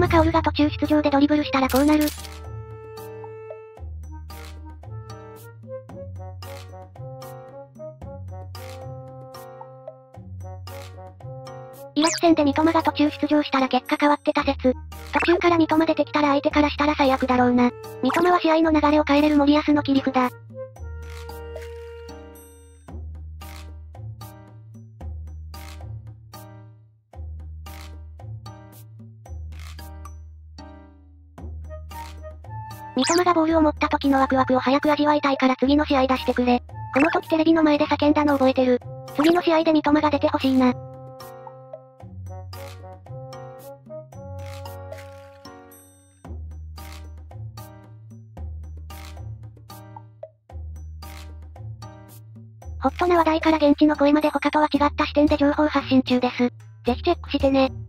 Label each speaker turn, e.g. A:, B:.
A: 三笘薫が途中出場でドリブルしたらこうなる。イラク戦で三笘が途中出場したら結果変わってた説。途中から三笘出てきたら相手からしたら最悪だろうな。三笘は試合の流れを変えれる森保の切り札。三笘がボールを持った時のワクワクを早く味わいたいから次の試合出してくれ。この時テレビの前で叫んだの覚えてる。次の試合で三笘が出てほしいな。ホットな話題から現地の声まで他とは違った視点で情報発信中です。ぜひチェックしてね。